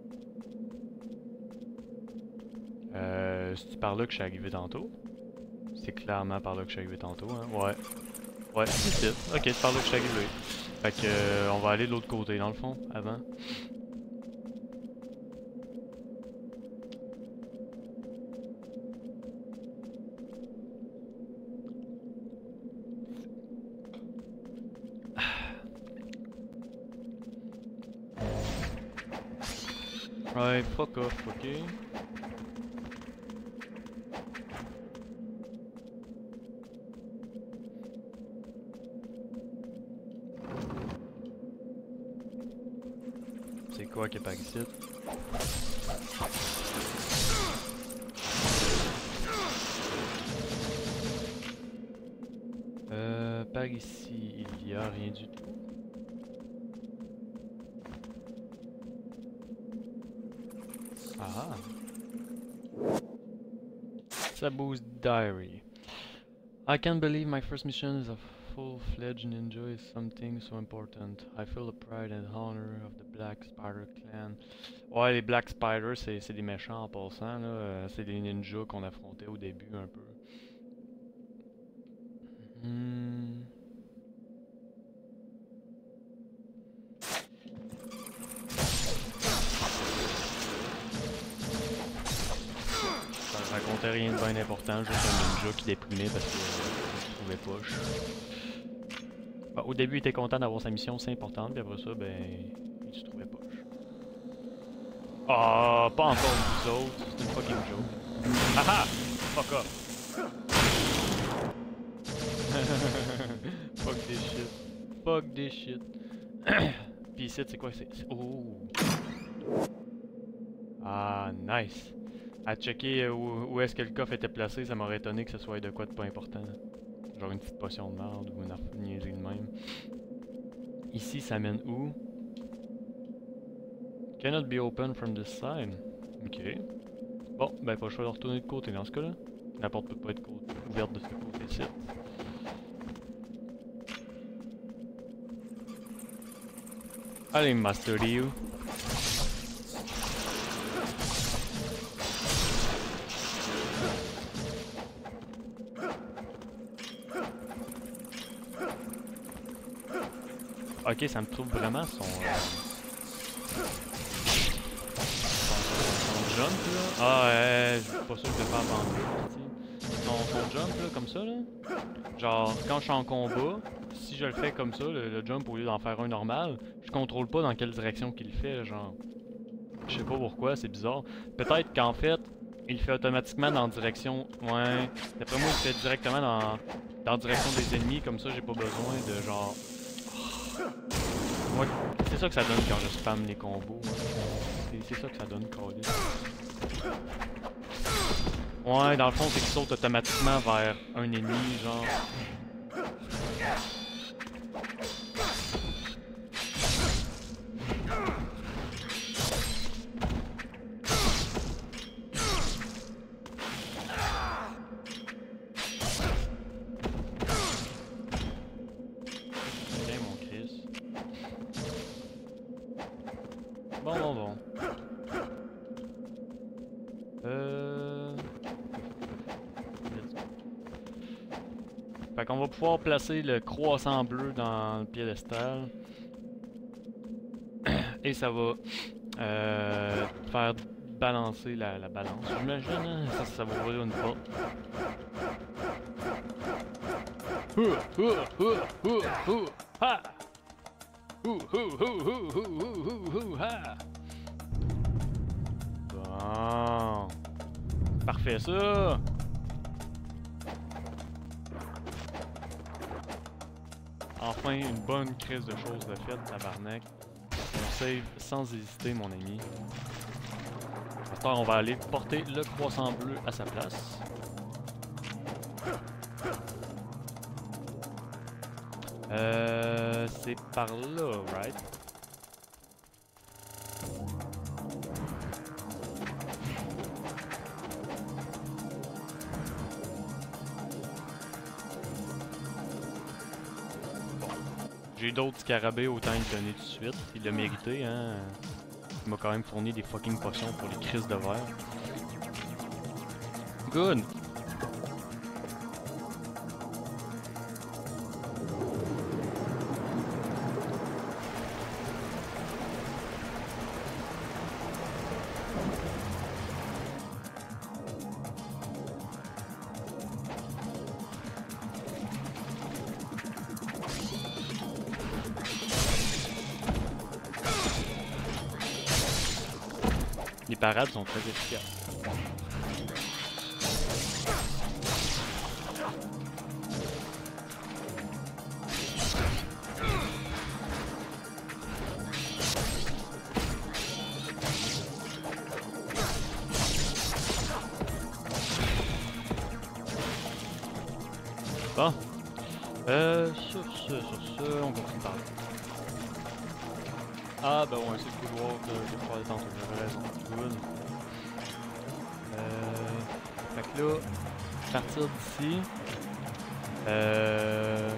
Euh, c'est par là que je suis arrivé tantôt? C'est clairement par là que je suis arrivé tantôt, hein. Ouais. Ouais, c'est ça. Ok, c'est par là que je suis arrivé. Fait que euh, on va aller de l'autre côté dans le fond, avant. Ouais, fuck off, ok. C'est quoi qui est par ici? Euh, par ici, il y a rien du tout. Ah! Sabu's diary. I can't believe my first mission as a full-fledged ninja is something so important. I feel the pride and honor of the Black Spider clan. Ouais, les Black Spiders, c'est des méchants en passant, là. C'est des ninjas qu'on affrontait au début un peu. Hmm. Ça racontait rien de bien important, juste un ninja qui déprimait parce qu'il euh, se trouvait poche. Bah, au début, il était content d'avoir sa mission, c'est important, puis après ça, ben, il se trouvait poche. Ah, oh, pas encore vous autres, c'est une fucking joke. Haha! Fuck off! Fuck this shit. Fuck this shit. Pis ici, c'est quoi? C'est. Oh! Ah, nice! À checker où, où est-ce que le coffre était placé, ça m'aurait étonné que ce soit de quoi de pas important. Genre une petite potion de merde ou une niaiserie de même. Ici, ça mène où? Cannot be opened from this side. Ok. Bon, ben pas le choix de retourner de côté dans ce cas-là. La porte peut pas être ouverte de ce côté-ci. Allez, Master Ryu. Ok, ça me trouve vraiment son, euh, son, son jump là. Ah ouais, je suis pas sûr que je vais faire avancer. Son, son jump là, comme ça là. Genre, quand je suis en combat, si je le fais comme ça, le, le jump au lieu d'en faire un normal, je contrôle pas dans quelle direction qu'il fait, genre. Je sais pas pourquoi, c'est bizarre. Peut-être qu'en fait, il le fait automatiquement dans la direction. Ouais. D'après moi, il le fait directement dans, dans la direction des ennemis, comme ça j'ai pas besoin de genre. Ouais, c'est ça que ça donne quand je spam les combos. C'est ça que ça donne, Cody. Ouais, dans le fond, c'est qu'il saute automatiquement vers un ennemi, genre. Ok, mon Chris. Bon, bon, bon. Euh... Fait qu'on va pouvoir placer le croissant bleu dans le piédestal. Et ça va euh, faire balancer la, la balance. J'imagine, hein? ça, ça va ouvrir une porte. Ouh, ouh, ouh, ouh, ouh, ha! Ouh, ouh, ouh, ouh, ouh, ouh, ouh, ha! Bon. Parfait ça! Enfin, une bonne crise de choses de fait, tabarnak. On save sans hésiter, mon ami. Alors, on va aller porter le croissant bleu à sa place. Euh, c'est par là, right? J'ai d'autres scarabées, autant le donner tout de suite. Il l'a mérité, hein. Il m'a quand même fourni des fucking potions pour les crises de verre. Good! Les parades sont très efficaces. Bon. Euh, sur ce, sur ce, on continue par là. Ah, bah ouais, c'est le couloir que j'ai croisé tantôt, j'avais raison. Good. Euh. Fait que là, partir d'ici. Euh.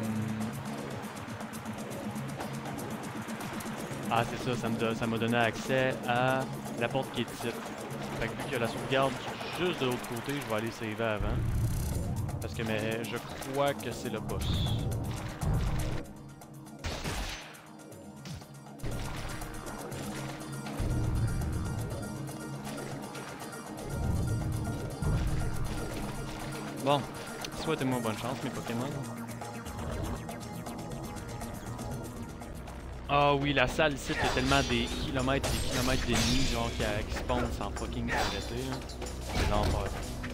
Ah, c'est ça, ça me ça m'a donné accès à la porte qui est ici. Fait que vu qu'il y a la sauvegarde juste de l'autre côté, je vais aller saver avant. Parce que mais je crois que c'est le boss. Bon, souhaitez-moi bonne chance mes Pokémon. Ah oui, la salle ici, il y a tellement des kilomètres et des kilomètres d'ennemis genre qui, qui spawnent sans fucking arrêter. C'est l'enfer.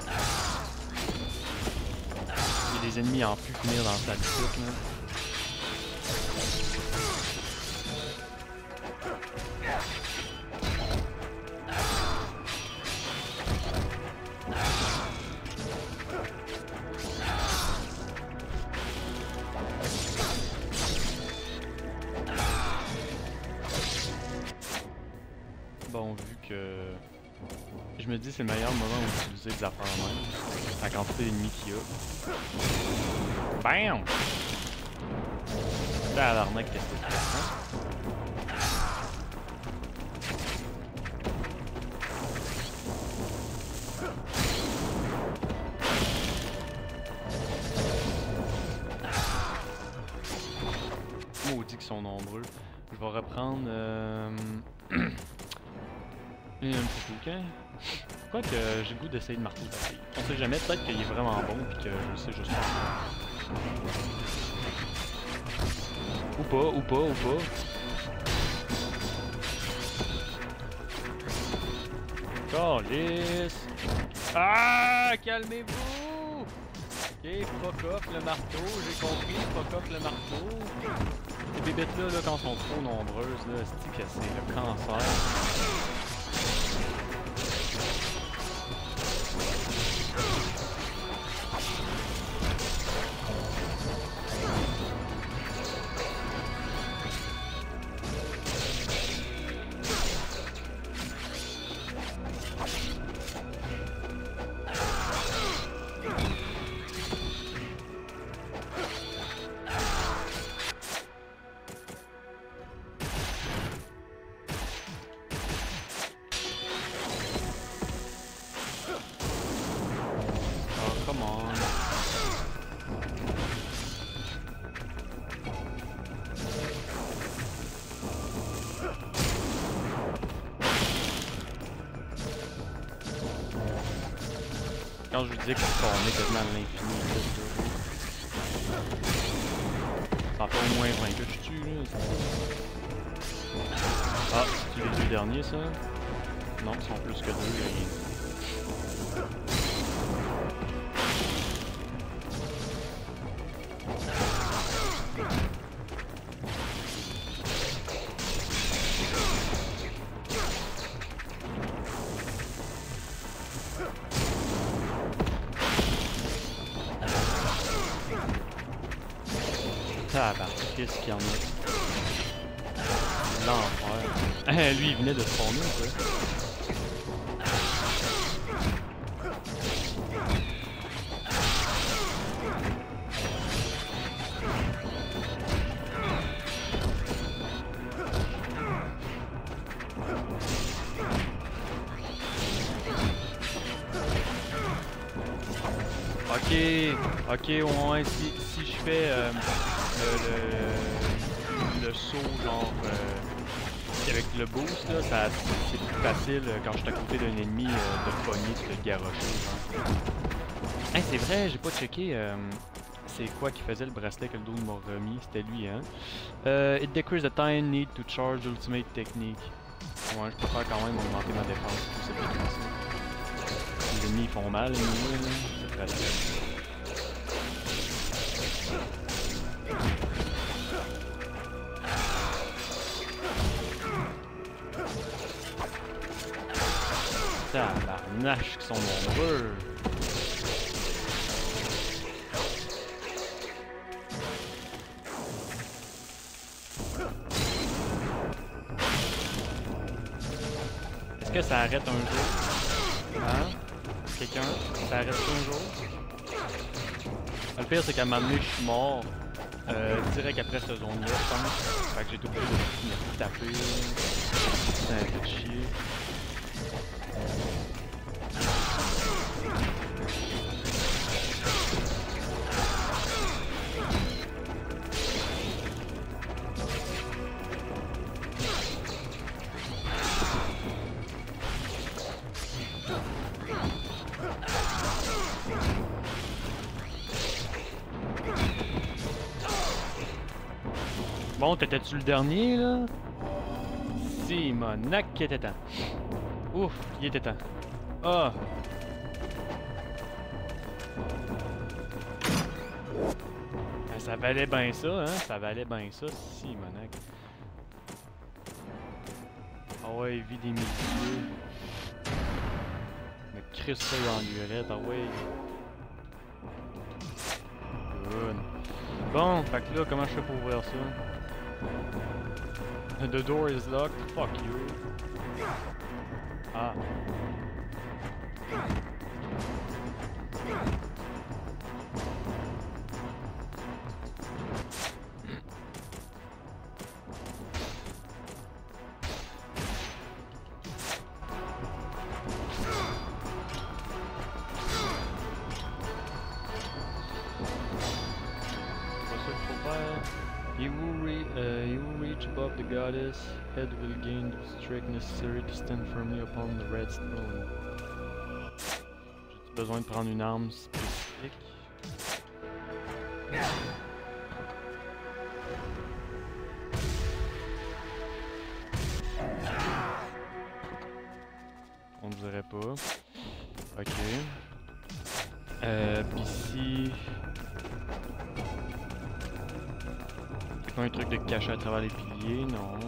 Il y a des ennemis en plus finir dans la salle ici. Là. Bon, vu que je me dis c'est le meilleur moment où utiliser des affaires en même, la quantité d'ennemis qu'il y a. Bam! Là, à l'arnaque, qu'est-ce que c'est que ça? Maudit qu'ils sont nombreux. Je vais reprendre. Euh... Et un petit coup, hein? Je crois que j'ai le goût d'essayer de marteau d'acier. On sait jamais, peut-être qu'il est vraiment bon et que je sais juste pas. Ou pas, ou pas, ou pas. Calice! Ah! Calmez-vous! Ok, fuck off le marteau, j'ai compris, fuck off le marteau. Ces bébêtes-là, là, quand elles sont trop nombreuses, là, c'est que c'est le cancer. Quand je vous disais que je spawnais quasiment à l'infini, ça fait au moins vingt que je tue là. Ah, c'est les deux derniers ça? Non, ils sont plus que deux, il y a rien. Ah bah, qu'est-ce qu'il y en a? L'enfer. Lui, il venait de spawner, quoi. Ok, ok, ouais, si, si je fais euh, le, le, le saut genre euh, avec le boost, là, ça, c'est plus facile euh, quand je suis à côté d'un ennemi euh, de pogner, de le garrocher. Hey, c'est vrai, j'ai pas checké euh, c'est quoi qui faisait le bracelet que le dos m'a remis, c'était lui, hein. Uh, it decreases the time need to charge ultimate technique. Ouais, je préfère quand même augmenter ma défense pour cette façon. Les ennemis font mal, les ennemis, là. C'est très très. Tabarnache qui sont nombreux! Est-ce que ça arrête un jour? Hein? Quelqu'un? Ça arrête un jour? Le pire, c'est qu'à un moment donné, je suis mort. Euh, direct après cette zone-là, je pense. Fait que j'ai tout obligé de finir de taper. C'est un peu de chier. Bon, t'étais-tu le dernier, là? Si, monac qui était temps. Ouf, il était temps. Ah! Ben, ça valait bien ça, hein? Ça valait bien ça, si, monac. Ah ouais, vit des milliers. Mais Christ, ça, il en lurette, ah ouais. Good. Bon, fait que là, comment je fais pour ouvrir ça? The door is locked. Fuck you. Ah. You will, re uh, you will reach above the goddess, head will gain the strength necessary to stand firmly upon the red stone. J'ai besoin de prendre une arme spécifique. On dirait pas. Ok. Euh, pis ici... un truc de cacher à travers les piliers, non.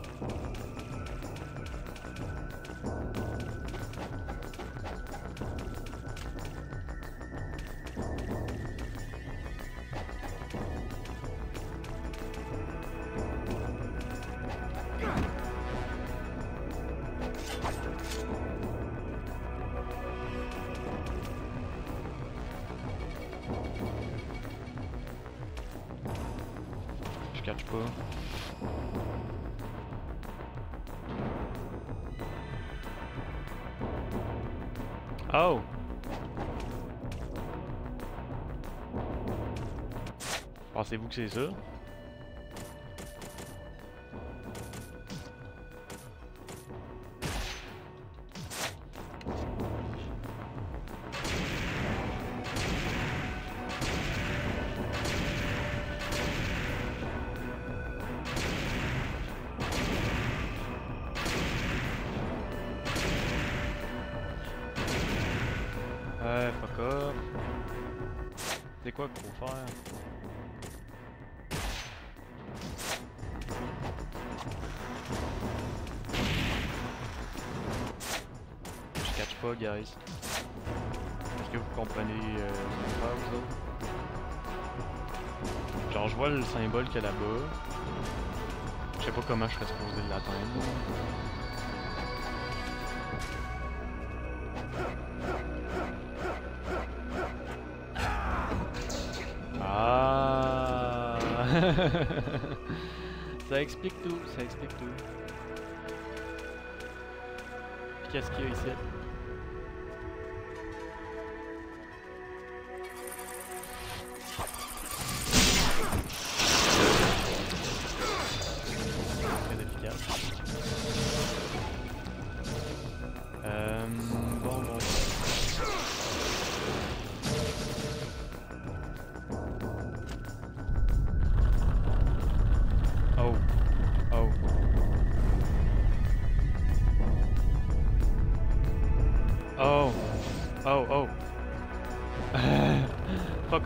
Je catch pas. Oh! Pensez-vous que c'est ça? Ouais, fuck off. C'est quoi qu'il faut faire? Je catch pas, guys. Est-ce que vous comprenez euh, ce que faire, vous autres? Genre, je vois le symbole qu'il y a là-bas. Je sais pas comment je serais supposé l'atteindre. Ah! Ça explique tout, ça explique tout. Puis qu'est-ce qu'il y a ici? Très efficace. Euh, bon, bon. Oh. Oh.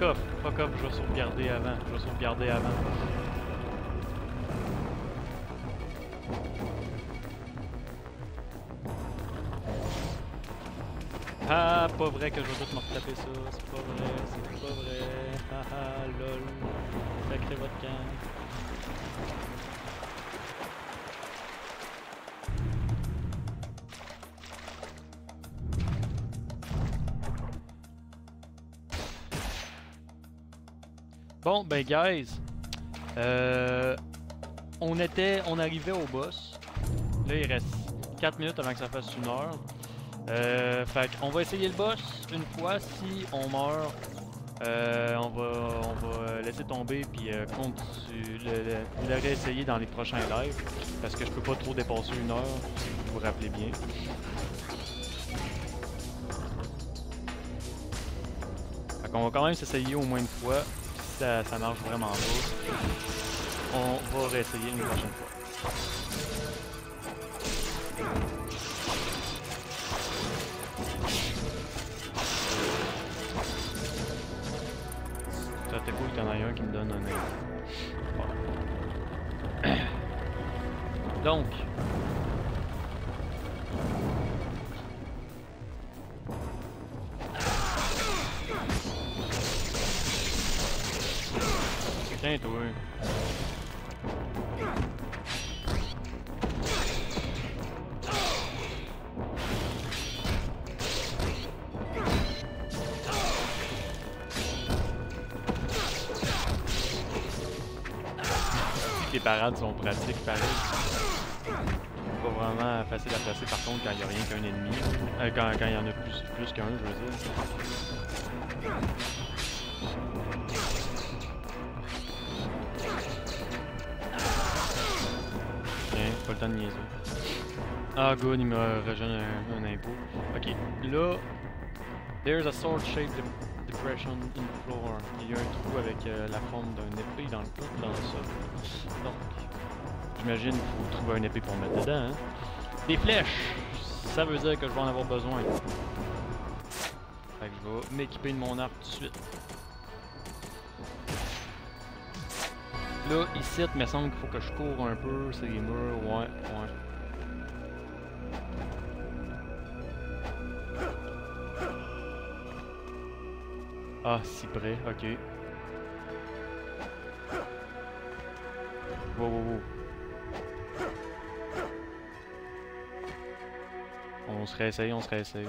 fuck off, fuck off, je vais sauvegarder avant, je vais sauvegarder avant. Ah, pas vrai que je vais tout me retaper ça, c'est pas vrai, c'est pas vrai. Haha, lol. Sacrez votre camp. Bon, ben guys, euh, on était, on arrivait au boss. Là, il reste quatre minutes avant que ça fasse une heure. Euh, fait qu'on va essayer le boss une fois. Si on meurt, euh, on va, on va laisser tomber puis euh, continue, le, le, le réessayer dans les prochains lives parce que je peux pas trop dépasser une heure. Si vous vous rappelez bien. Fait qu'on va quand même s'essayer au moins une fois. Ça, ça marche vraiment pas, on va réessayer une prochaine fois. Ça t'es cool qu'il y en ait un qui me donne un aide. Donc, tiens toi. Les parades sont pratiques pareil. Pas vraiment facile à placer par contre quand il n'y a rien qu'un ennemi. Euh, quand, quand il y en a plus, plus qu'un, je veux dire. Pas le temps de niaiser. Ah good, il me rejoint un, un impôt. Ok, là, there's a sword-shaped de depression in the floor. Il y a un trou avec euh, la forme d'un épée dans le dans le sol. Donc, j'imagine qu'il faut trouver une épée pour mettre dedans. Hein? Des flèches! Ça veut dire que je vais en avoir besoin. Fait que je vais m'équiper de mon arc tout de suite. Là, ici, il me semble qu'il faut que je cours un peu, c'est les murs, ouais, ouais. Ah, si près, ok. Wow, wow, wow. On se réessaye, on se réessaye.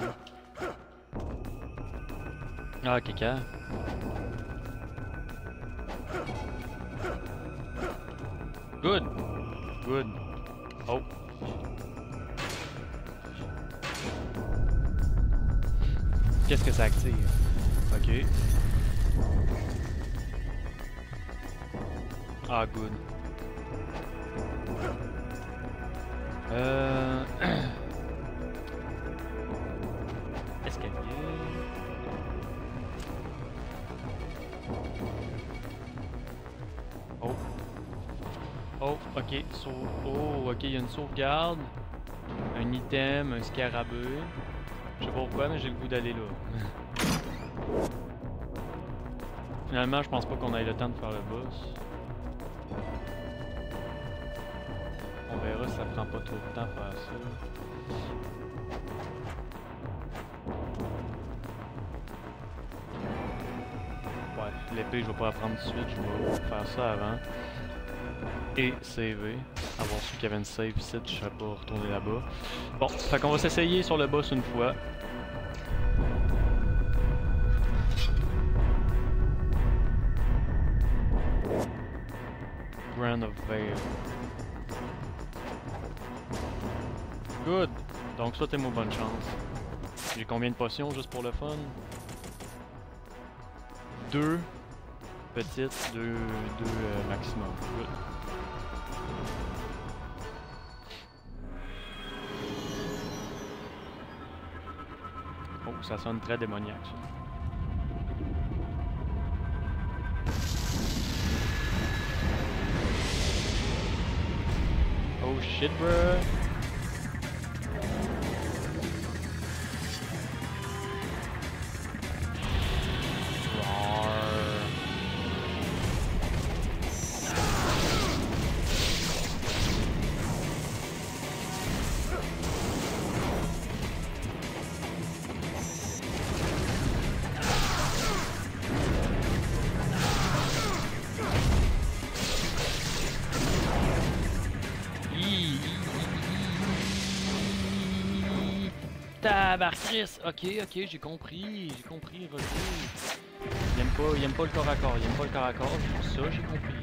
Ah, caca. Good! Good. Oh. Qu'est-ce que ça active? Ok. Ah, good. Euh... Escalier... Oh. Oh, ok. So oh, ok, il y a une sauvegarde. Un item, un scarabée. Je sais pas pourquoi, mais j'ai le goût d'aller là. Finalement, je pense pas qu'on ait le temps de faire le boss. On verra si ça prend pas trop de temps à faire ça. Ouais, l'épée, je vais pas la prendre tout de suite, je vais faire ça avant. Et saver. Avoir su qu'il y avait une save ici, je serais pas retourné là-bas. Bon, fait qu'on va s'essayer sur le boss une fois. Grand of Veil. Good! Donc souhaitez-moi bonne chance. J'ai combien de potions juste pour le fun? Deux petites, deux, deux euh, maximum. Good. Oh, ça sonne très démoniaque ça. Oh shit, bruh. Rawr. Tabarcris! Ok, ok, j'ai compris, j'ai compris, Roger. Il aime pas, il aime pas le corps à corps, il aime pas le corps à corps, ça j'ai compris.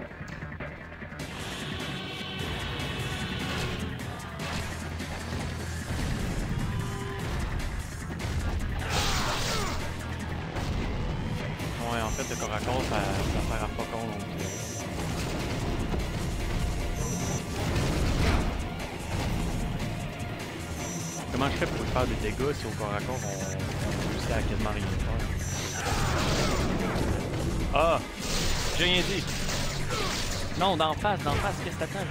Ouais, en fait, le corps à corps, ça, ça sert à pas con non plus. Comment je fais pour faire des dégâts si au corps à corps on, on réussit à quasiment rien faire? Ah! J'ai rien dit! Non, d'en face, d'en face, qu'est-ce que t'attends?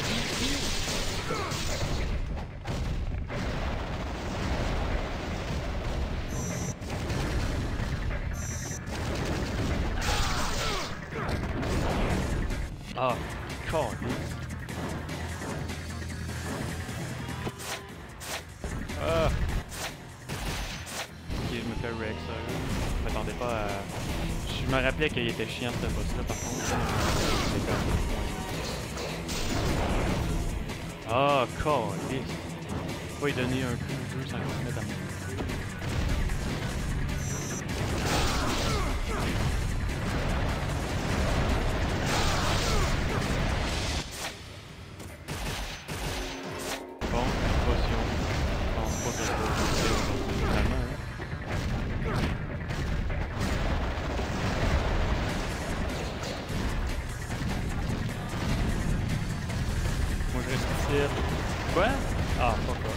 Ah, calme. Ah. Ok, je me fais wreck, ça. Je m'attendais pas à... Je me rappelais qu'il était chiant ce boss-là, par contre. C'est comme... Ah, calme. Faut lui donner un coup ou deux sans qu'on se mette à mourir. Quoi? Ah, fuck off.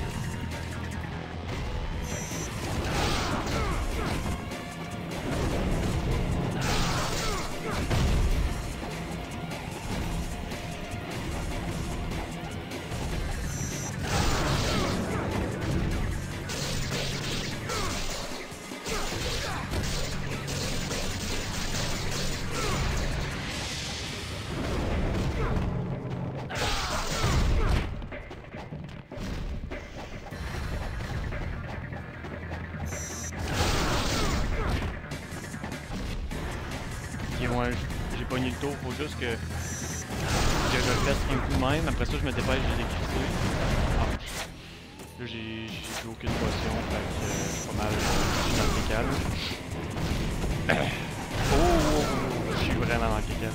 Ouais, j'ai pogné le tour, faut juste que, que je le fasse un coup même, après ça je me dépêche de l'écrisser. Ah. Là j'ai plus aucune potion, fait que euh, je suis pas mal, je suis dans le décal. Oh, oh, oh, je suis vraiment dans le décal.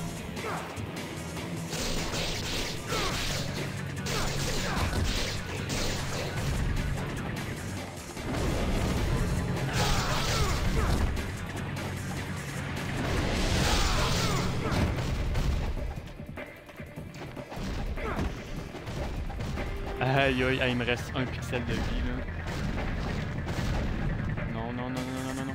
Aïe aïe, aïe, il me reste un pixel de vie là. Non, non, non, non, non, non, non.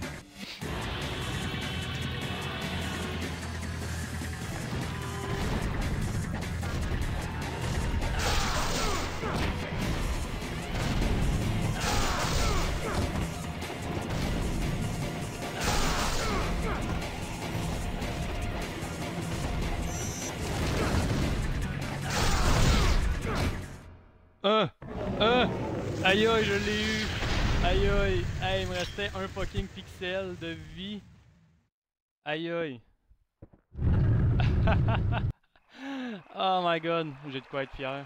Un! Un! Aïe aïe, je l'ai eu! Aïe aïe! Aïe, il me restait un fucking pixel de vie. Aïe aïe! Oh my god, j'ai de quoi être fier.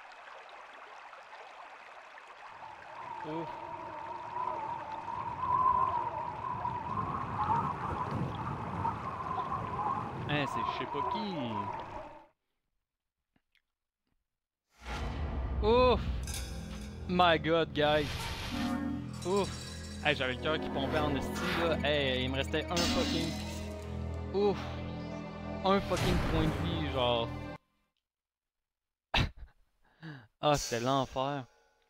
Ouf! Hein, c'est je sais pas qui! Ouf! My god, guys! Ouf! Hey, j'avais le cœur qui pompait en esti là. Hey, il me restait un fucking... Ouf! Un fucking point de vie, genre... Ah, c'était l'enfer!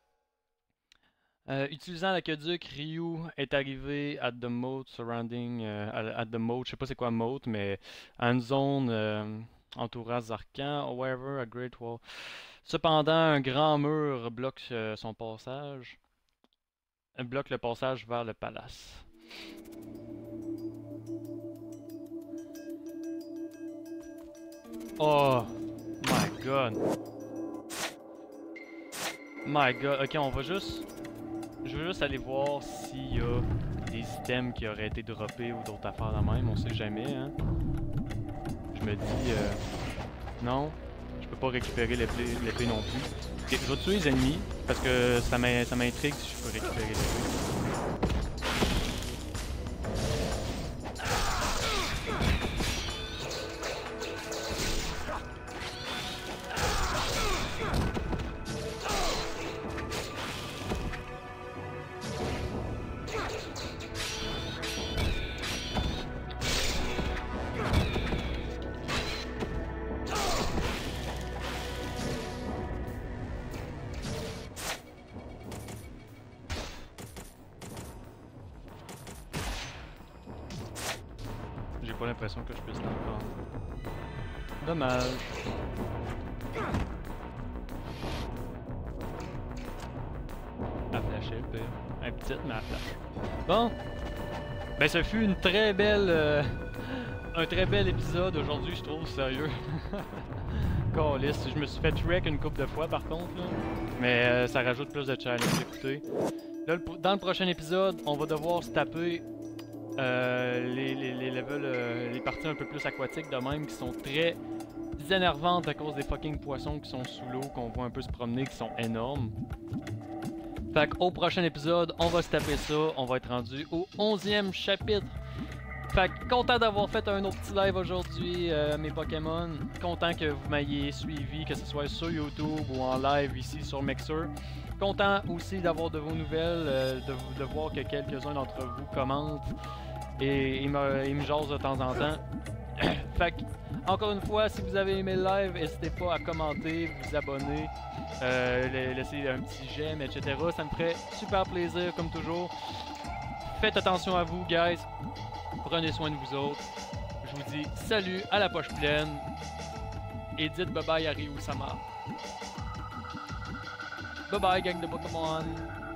Euh, utilisant l'aqueduc, Ryu est arrivé at the moat surrounding... Euh, at the moat, je sais pas c'est quoi moat, mais... à une zone euh, entourant Zarkan, however, a great wall... Cependant, un grand mur bloque euh, son passage. Euh, bloque le passage vers le palace. Oh my god. My god. Ok, on va juste... Je veux juste aller voir s'il y a des items qui auraient été droppés ou d'autres affaires de même. On sait jamais, hein. Je me dis... Euh... Non. Je je peux pas récupérer l'épée non plus. Okay, je vais tuer les ennemis parce que ça m'intrigue si je peux récupérer l'épée. J'ai pas l'impression que je puisse l'en prendre. Dommage. Elle flashait le pire. Un petit, mais elle flash. Bon. Ben ce fut une très belle... Euh, un très bel épisode aujourd'hui, je trouve, sérieux. Caliste, je me suis fait wreck une couple de fois par contre, là. Mais euh, ça rajoute plus de challenge, écoutez. Là, le, dans le prochain épisode, on va devoir se taper euh, les, les, les levels, euh, les parties un peu plus aquatiques de même, qui sont très énervantes à cause des fucking poissons qui sont sous l'eau, qu'on voit un peu se promener, qui sont énormes. Fait qu'au prochain épisode, on va se taper ça, on va être rendu au onzième chapitre. Fait que content d'avoir fait un autre petit live aujourd'hui, euh, mes Pokémon. Content que vous m'ayez suivi, que ce soit sur YouTube ou en live ici sur Mixer. Content aussi d'avoir de vos nouvelles, euh, de, de voir que quelques-uns d'entre vous commentent et, et, me, et me jasent de temps en temps. Fait que, encore une fois, si vous avez aimé le live, n'hésitez pas à commenter, vous abonner, euh, laisser un petit j'aime, et cetera. Ça me ferait super plaisir, comme toujours. Faites attention à vous, guys. Prenez soin de vous autres. Je vous dis salut, à la poche pleine. Et dites bye bye à Ryu-sama. Bye bye, gang de Pokémon.